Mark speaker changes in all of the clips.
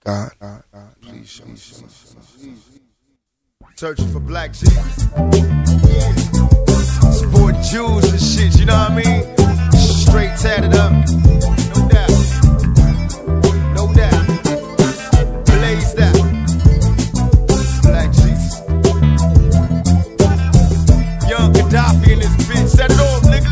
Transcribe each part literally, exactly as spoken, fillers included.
Speaker 1: God, God, God, please show me something. Searching for black Jesus. Sport jewels and shit, you know what I mean? Straight tatted up. No doubt. No doubt. Blaze that. Black Jesus. Young Gaddafi in this bitch. Set it off, nigga.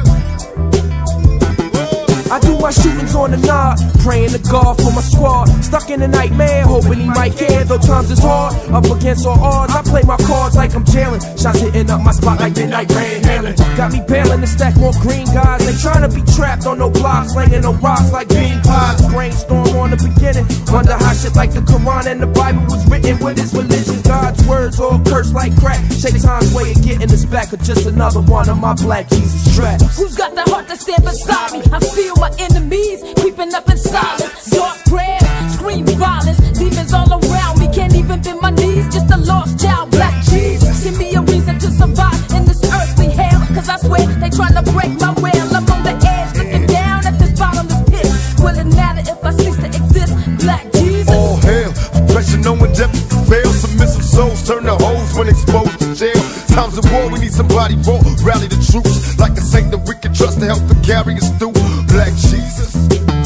Speaker 2: I do my shootings on the nod, praying to God for my squad. Stuck in a nightmare, hoping he might care. Though times is hard, up against all odds. I play my cards like I'm jailing. Shots hitting up my spot like midnight rain hailing. Got me bailing to stack more green guys. They trying to be trapped on no blocks, slinging no rocks like bean pies. Brainstorm on the beginning. Wonder how shit like the Quran and the Bible was written with his religion. God's words all cursed like crack. Shaitan's way of getting us back, or just another one of my black Jesus traps.
Speaker 3: Who's got the heart to stand beside me? I feel my enemies creeping up in silence. Dark prayers, scream violence. Demons all around me, can't even bend my knees. Just a lost child, black Jesus. Give me a reason to survive in this earthly hell. Cause I swear they trying to break my will. I'm on the edge, looking down at this bottomless pit. Will it matter if I cease to exist? Black Jesus.
Speaker 1: All hell, pressure no one death fail. Submissive souls turn to hoes when exposed to jail. Times of war, we need somebody raw. Rally the troops like a saint that we can trust to help to carry us through. Black Jesus.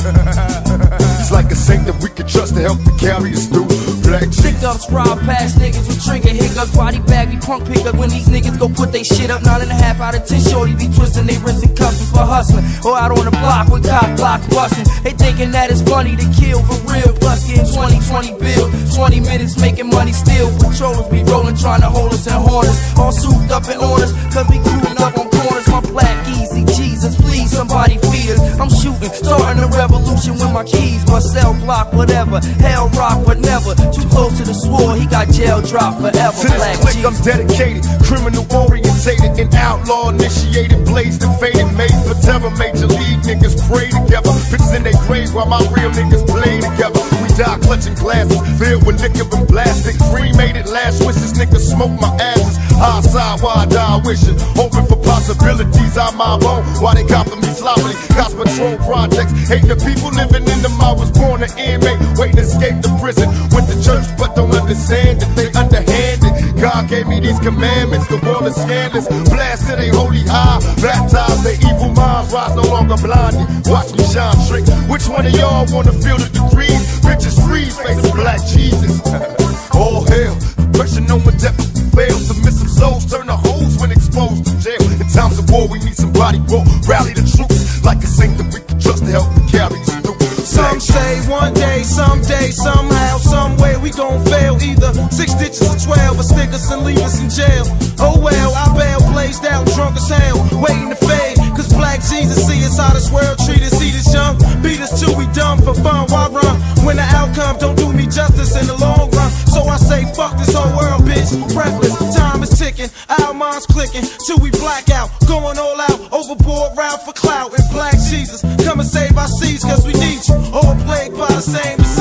Speaker 1: He's like a saint that we can trust to help to carry us through. Black Jesus.
Speaker 2: Stick ups, rob past niggas with trigger hiccups. Body bag, we punk pick up when these niggas go put they shit up. Nine and a half out of ten shorty be twisting they wrists and cuffs for hustling. Or out on the block with cop blocks busting. They thinking that it's funny to kill for real. Plus getting twenty twenty bill. twenty minutes making money still. Patrollers be rolling trying to hold us and horn us. All souped up in orders, cause we cruising up on corners. My black easy, Jesus, please somebody feed us. I'm shooting, starting a revolution with my keys. My cell block, whatever. Hell rock, but never. Too close to the sword, he got jail drop forever.
Speaker 1: To this
Speaker 2: Black
Speaker 1: clique,
Speaker 2: Jesus.
Speaker 1: I'm dedicated, criminal orientated, and outlaw initiated, blazed and faded, made for terror. Major league niggas pray together, bitches in their graves while my real niggas play together. We die clutching glasses filled with liquor and plastic. Cremated last wishes, niggas smoke my ashes. Outside while I die wishing, hoping for possibilities. I'm my own while they copping me sloppily. Cops patrol projects, hate the people living in them. I was born an inmate, waiting to escape the prison. Went to church but don't understand that they underhanded. God gave me these commandments, the world is scandalous. Blasted a holy high, baptized their evil minds, rise no longer blinded. Watch me shine trick. Which one of y'all wanna feel the degrees? Bitches freeze, face of black Jesus. All hell, pressure no one death fail. Submissive souls turn to hoes when exposed to jail. In times of war, we need somebody raw. Rally the troops like a saint that we can trust to help carry us through.
Speaker 2: Some say one day, someday, somehow, someway we gon' fail. Either six stitches or twelve, or stick us and leave us in jail. Oh well, I bail blazed out, drunk as hell, waiting to fade. Cause black Jesus see us how this world treat us. Eat us young, beat us till we dumb for fun. Why run when the outcome don't do me justice in the long run? So I say fuck this whole world, bitch. Breathless, time is ticking, our minds clicking till we black out. Going all out, overboard route for clout. And black Jesus, come and save our seeds cause we need you. All plagued by the same disease.